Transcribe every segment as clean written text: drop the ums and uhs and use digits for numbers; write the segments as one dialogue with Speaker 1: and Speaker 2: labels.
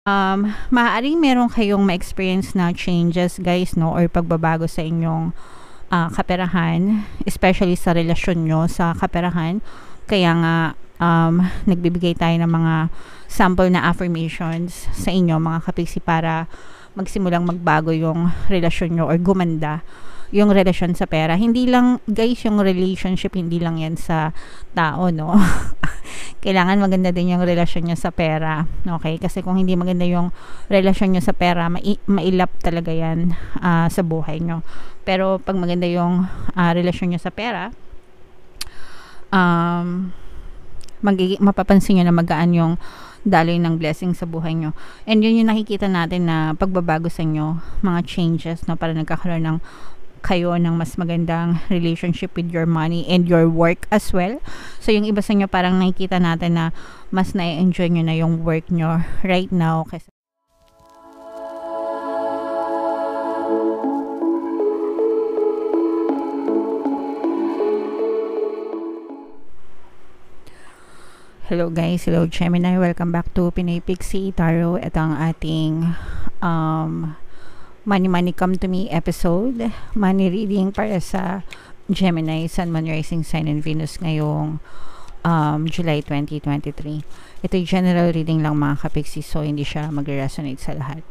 Speaker 1: Maaaring meron kayong ma-experience na changes guys, no, or pagbabago sa inyong kaperahan, especially sa relasyon nyo sa kaperahan. Kaya nga nagbibigay tayo ng mga sample na affirmations sa inyo mga kapiksi para magsimulang magbago yung relasyon nyo or gumanda yung relasyon sa pera. Hindi lang guys yung relationship, hindi lang yan sa tao, no. Kailangan maganda din yung relasyon nyo sa pera, okay? Kasi kung hindi maganda yung relasyon nyo sa pera, mailap talaga yan sa buhay nyo. Pero pag maganda yung relasyon nyo sa pera, mapapansin nyo na magaan yung daloy ng blessing sa buhay nyo. And yun yung nakikita natin na pagbabago sa inyo, mga changes, no, para nagkakaroon ng kayo ng mas magandang relationship with your money and your work as well. So yung iba sa inyo parang nakikita natin na mas na-enjoy nyo na yung work nyo right now kasi hello guys, hello Gemini, welcome back to Pinay Pixie Tarot. Ito ang ating Money Come to Me episode, money reading para sa Gemini, Sun, Moon, Rising Sign and Venus ngayong July 2023. Ito yung general reading lang mga kapiksi, so hindi siya magre-resonate sa lahat.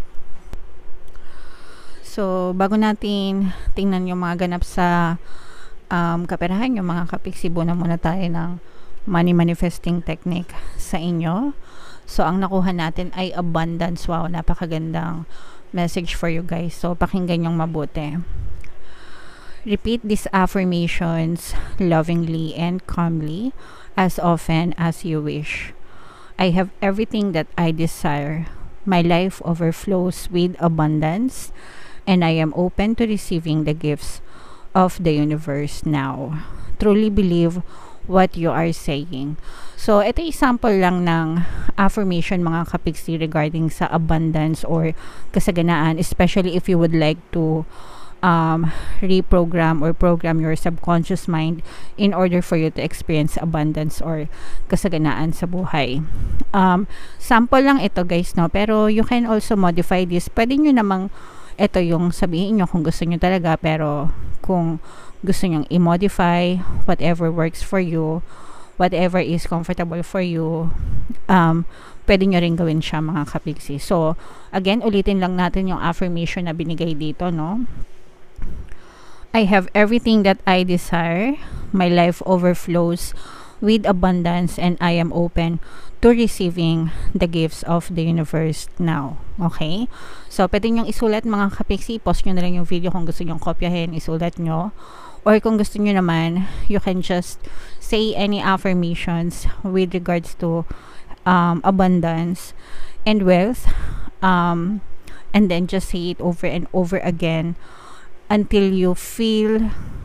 Speaker 1: So bago natin tingnan yung mga ganap sa kaperahan yung mga kapiksi, buo na muna tayo ng money manifesting technique sa inyo. So ang nakuha natin ay abundance. Wow, napakagandang message for you guys. So pakinggan yung mabuti. Repeat these affirmations lovingly and calmly as often as you wish. I have everything that I desire. My life overflows with abundance and I am open to receiving the gifts of the universe now. Truly believe what you are saying. So, ito example lang ng affirmation mga kapiksi regarding sa abundance or kasaganaan, especially if you would like to reprogram or program your subconscious mind in order for you to experience abundance or kasaganaan sa buhay. Sample lang ito guys, no? Pero you can also modify this. Pwede nyo namang ito yung sabihin nyo kung gusto nyo talaga, pero kung gusto nyong i-modify, whatever works for you, whatever is comfortable for you, pwede nyo rin gawin siya mga kapiksi. So, again, ulitin lang natin yung affirmation na binigay dito, no? I have everything that I desire. My life overflows with abundance and I am open to receiving the gifts of the universe now. Okay? So, pwede nyong isulat mga kapiksi. Post nyo na lang yung video kung gusto nyong kopyahin, isulat nyo. Or kung gusto nyo naman, you can just say any affirmations with regards to abundance and wealth. And then just say it over and over again until you feel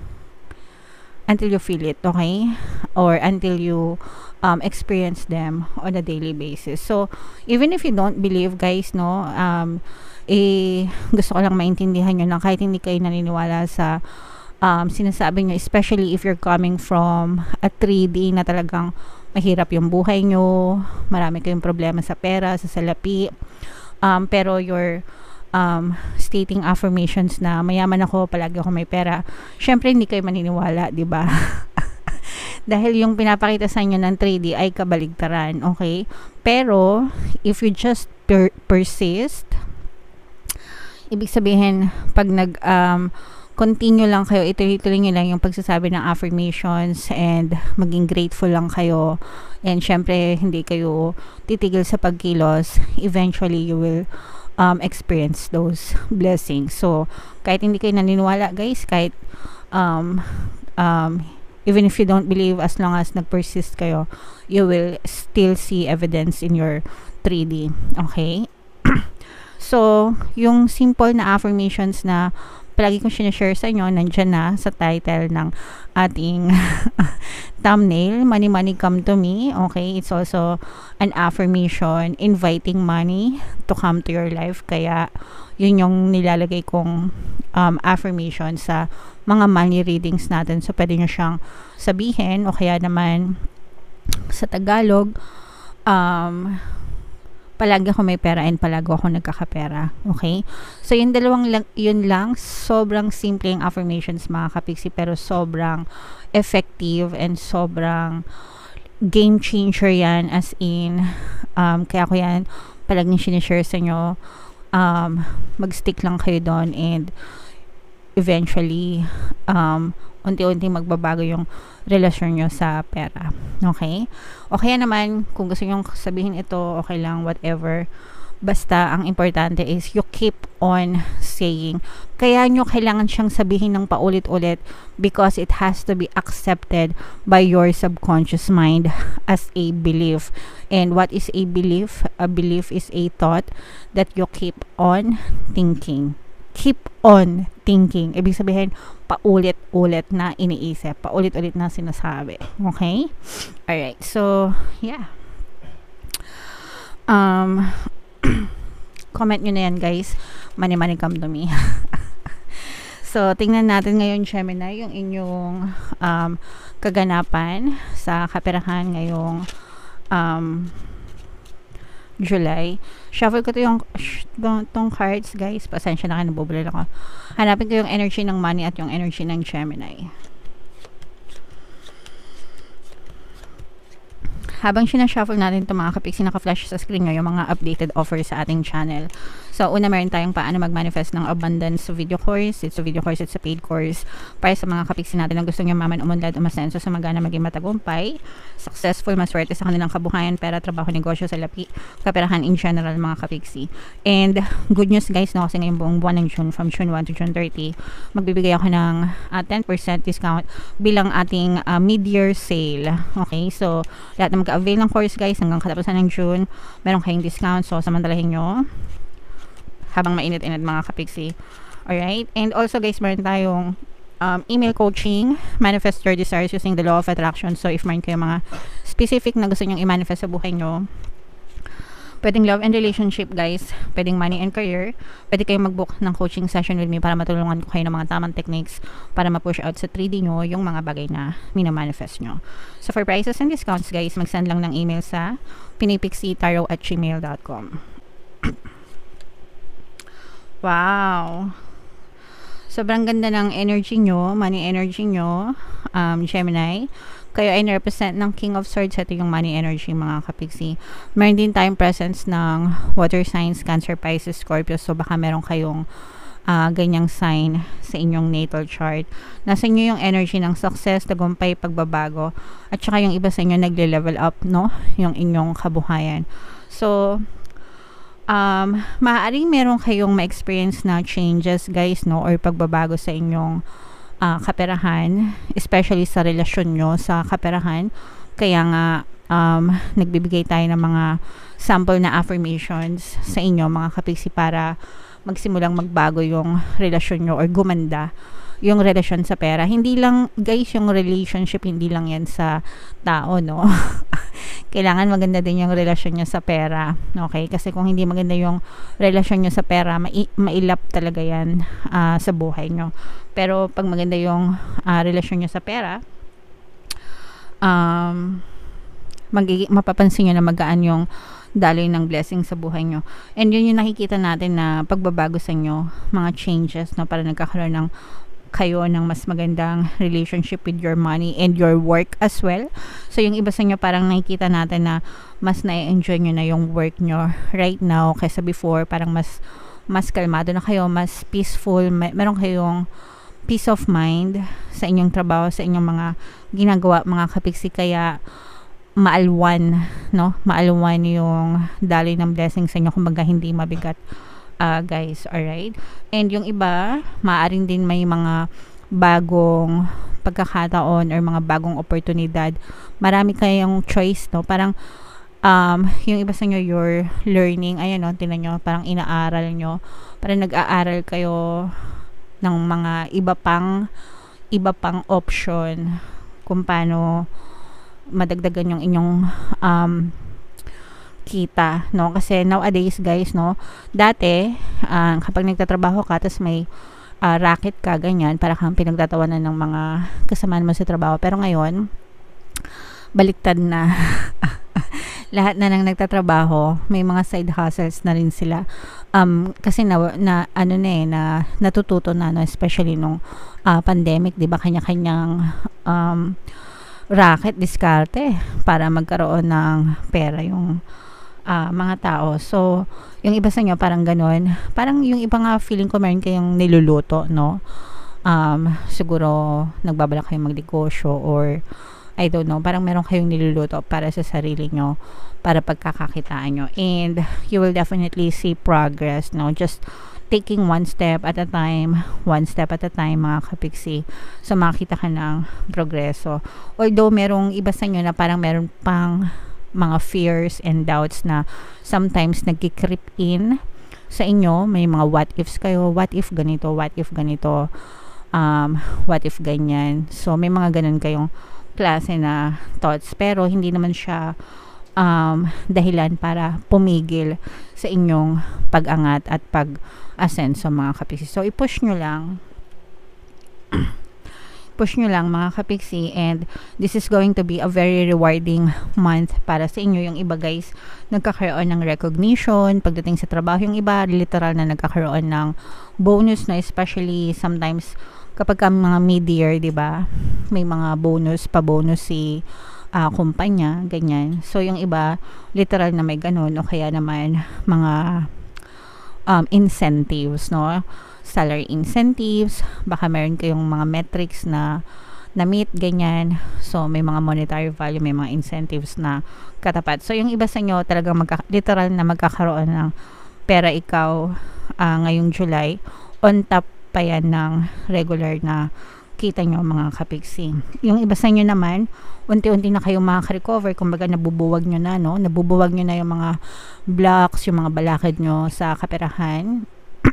Speaker 1: it, okay? Or until you experience them on a daily basis. So, even if you don't believe, guys, no, gusto ko lang maintindihan nyo na kahit hindi kayo naniniwala sa sinasabi nyo, especially if you're coming from a 3D na talagang mahirap yung buhay nyo, marami kayong problema sa pera, sa salapi, pero you're stating affirmations na mayaman ako, palagi ako may pera, syempre hindi kayo maniniwala, di ba? Dahil yung pinapakita sa inyo ng 3D ay kabaligtaran, okay? Pero if you just persist, ibig sabihin pag continue lang kayo, ituloy-tuloy nyo lang yung pagsasabi ng affirmations and maging grateful lang kayo, and syempre hindi kayo titigil sa pagkilos, eventually you will experience those blessings. So kahit hindi kayo naniniwala guys, kahit even if you don't believe, as long as nag-persist kayo, you will still see evidence in your 3D, okay? So yung simple na affirmations na palagi kong sinashare sa inyo, nandyan na sa title ng ating thumbnail, Money Come to Me, okay? It's also an affirmation inviting money to come to your life, kaya yun yung nilalagay kong affirmation sa mga money readings natin. So pwede nyo siyang sabihin, o kaya naman sa Tagalog, palagi ako may pera and palagi ako nagkakapera. Okay? So, yun lang, sobrang simple yung affirmations mga kapiksi, pero sobrang effective and sobrang game changer yan, as in, kaya ko yan palaging sinishare sa inyo. Mag-stick lang kayo doon and eventually, unti-unti magbabago yung relasyon nyo sa pera. Okay? O kaya naman, kung gusto nyo sabihin ito, okay lang, whatever. Basta, ang importante is you keep on saying. Kaya nyo kailangan siyang sabihin ng paulit-ulit because it has to be accepted by your subconscious mind as a belief. And what is a belief? A belief is a thought that you keep on thinking. Keep on thinking. Ibig sabihin, paulit-ulit na iniisip. Paulit-ulit na sinasabi. Okay? Alright. So, yeah. Comment nyo na yan, guys. Money come to me. So, tingnan natin ngayon, Gemini, yung inyong kaganapan sa kaperahan ngayong July. Shuffle ko itong cards, guys. Pasensya na kayo, nabubulol ako. Hanapin ko yung energy ng money at yung energy ng Gemini. Habang sinashuffle natin ito mga kapiksi, naka-flash sa screen nyo yung mga updated offers sa ating channel. So, una meron tayong paano mag-manifest ng abundance video course. It's a video course, it's a paid course. Para sa mga kapiksi natin na gusto nyo maman umunlad, umasenso, sumagana, maging matagumpay, successful, maswerte sa kanilang kabuhayan, pera, trabaho, negosyo, salapi, kaperahan in general mga kapiksi. And good news guys, no, kasi ngayong buong buwan ng June, from June 1 to June 30, magbibigay ako ng 10% discount bilang ating mid-year sale. Okay, so lahat na mag-avail ng course guys hanggang katapusan ng June, meron kayong discount. So, samantalahin nyo habang mainit-init mga kapiksi. Alright? And also guys, meron tayong email coaching, manifest your desires using the law of attraction. So, if meron kayo mga specific na gusto nyong i-manifest sa buhay nyo, pwedeng love and relationship guys, pwedeng money and career, pwede kayong mag-book ng coaching session with me para matulungan ko kayo ng mga tamang techniques para ma-push out sa 3D nyo yung mga bagay na minamanifest nyo. So for prices and discounts guys, mag-send lang ng email sa pinipixietarot@gmail.com. Wow! Sobrang ganda ng energy nyo, money energy nyo, Gemini. Kayo ay represent ng King of Swords. Ito yung money energy mga kapiksi. Meron din tayong presence ng water signs, Cancer, Pisces, Scorpio. So baka meron kayong ganyang sign sa inyong natal chart. Nasa inyo yung energy ng success, tagumpay, pagbabago. At saka yung iba sa inyo nagle-level up, no? Yung inyong kabuhayan. So, maaaring meron kayong ma-experience na changes guys, no? Or pagbabago sa inyong kaperahan, especially sa relasyon nyo sa kaperahan. Kaya nga nagbibigay tayo ng mga sample na affirmations sa inyo mga kapiksi para magsimulang magbago yung relasyon nyo or gumanda yung relasyon sa pera. Hindi lang guys yung relationship, hindi lang yan sa tao, no? Kailangan maganda din yung relasyon nyo sa pera. Okay? Kasi kung hindi maganda yung relasyon nyo sa pera, mailap talaga yan sa buhay nyo. Pero pag maganda yung relasyon nyo sa pera, mapapansin nyo na magaan yung daloy ng blessing sa buhay nyo. And yun yung nakikita natin na pagbabago sa inyo, mga changes, no? Para nagkakaroon ng kayo ng mas magandang relationship with your money and your work as well. So yung iba sa inyo parang nakikita natin na mas na-enjoy nyo na yung work nyo right now kaysa before. Parang mas kalmado na kayo, mas peaceful, meron kayong peace of mind sa inyong trabaho, sa inyong mga ginagawa mga kapiksi. Kaya maalwan, no? Maalwan yung daloy ng blessing sa inyo, kumbaga hindi mabigat. Guys, alright? And yung iba, maaaring din may mga bagong pagkakataon or mga bagong oportunidad. Marami kayong choice, no? Parang yung iba sa inyo, you're learning, ayan, no? Tinan nyo, parang inaaral nyo. Parang nag-aaral kayo ng mga iba pang option kung paano madagdagan yung inyong kita, no? Kasi nowadays guys, no, dati kapag nagtatrabaho ka tapos may racket ka, ganyan, para kang pinagtatawanan ng mga kasamahan mo sa trabaho. Pero ngayon baliktad na. lahat na nang nagtatrabaho, may mga side hustles na rin sila. Kasi na ano na na natututo na, no, especially nung pandemic, 'di ba, kanya-kanyang racket diskarte para magkaroon ng pera yung mga tao. So, yung iba sa inyo parang gano'n. Parang yung iba nga feeling ko meron kayong niluluto, no? Siguro nagbabalak kayong magnegosyo or I don't know, parang meron kayong niluluto para sa sarili nyo, para pagkakakitaan nyo. And you will definitely see progress, no? Just taking one step at a time, mga kapiksi. So, makita ka ng progreso. Although, merong iba sa inyo na parang meron pang mga fears and doubts na sometimes nagki-creep in sa inyo. May mga what ifs kayo. What if ganito? What if ganito? What if ganyan? So, may mga ganun kayong klase na thoughts. Pero, hindi naman siya dahilan para pumigil sa inyong pag-angat at pag-asenso, mga kapiksi. So, i-push nyo lang. Push nyo lang, mga kapiksi, and this is going to be a very rewarding month para sa inyo. Yung iba, guys, nagkakaroon ng recognition pagdating sa trabaho. Yung iba, literal na nagkakaroon ng bonus, na especially sometimes kapag mga mid-year, diba, may mga bonus si kumpanya, ganyan. So, yung iba, literal na may ganun, o kaya naman mga incentives, no? Salary incentives, baka meron kayong mga metrics na meet, ganyan. So, may mga monetary value, may mga incentives na katapat. So, yung iba sa inyo talagang literal na magkakaroon ng pera ikaw ngayong July, on top pa yan ng regular na kita nyo, mga kapiksi. Yung iba sa inyo naman, unti-unti na kayong makaka-recover, kumbaga nabubuwag nyo na, no? Nabubuwag nyo na yung mga blocks, yung mga balakid nyo sa kaperahan.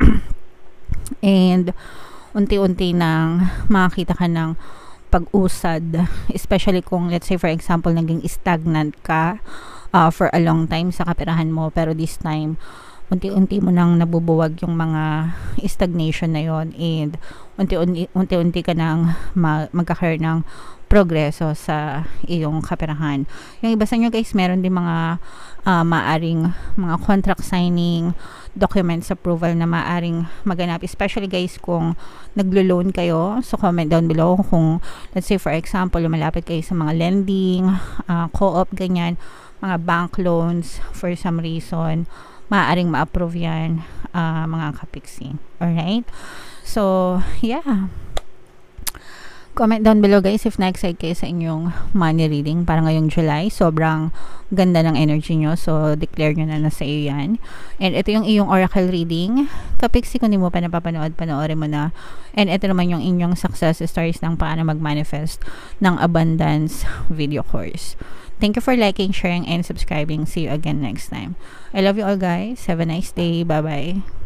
Speaker 1: And unti-unti nang makakita ka ng pag-usad, especially kung let's say for example naging stagnant ka for a long time sa kaperahan mo, pero this time unti-unti mo nang nabubuwag yung mga stagnation na yon, and unti-unti ka nang magkakaroon ng progreso sa iyong kaperahan. Yung iba sa inyo, guys, meron din mga maaring mga contract signing, documents approval na maaring maganap, especially, guys, kung naglo-loan kayo. So, comment down below kung let's say for example lumalapit kayo sa mga lending, co-op, ganyan, mga bank loans, for some reason maaaring ma-approve yan, mga kapiksi. Alright? So, yeah. Comment down below, guys, if na-excite kayo sa inyong money reading para ngayong July. Sobrang ganda ng energy nyo. So, declare nyo na sa iyo yan. And ito yung iyong oracle reading. Kapiksi, kung di mo pa napapanood, panoorin mo na. And ito naman yung inyong success stories ng paano mag-manifest ng abundance video course. Thank you for liking, sharing, and subscribing. See you again next time. I love you all, guys. Have a nice day. Bye-bye.